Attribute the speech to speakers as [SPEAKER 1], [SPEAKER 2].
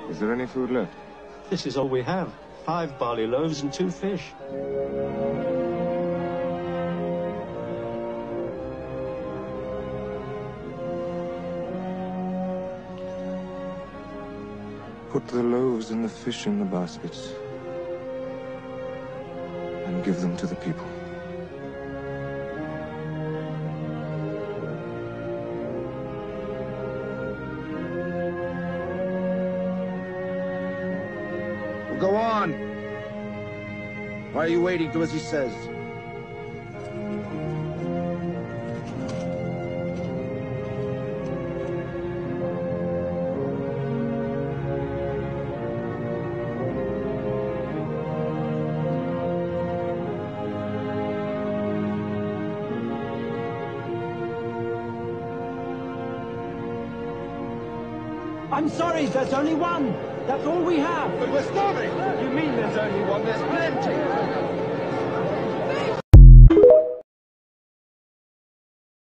[SPEAKER 1] Is there any food left?
[SPEAKER 2] This is all we have. 5 barley loaves and 2 fish.
[SPEAKER 1] Put the loaves and the fish in the baskets and give them to the people.
[SPEAKER 3] Go on. Why are you waiting? Do as he says.
[SPEAKER 4] I'm sorry, there's only one. That's all we have.
[SPEAKER 3] But we're starving.
[SPEAKER 4] You mean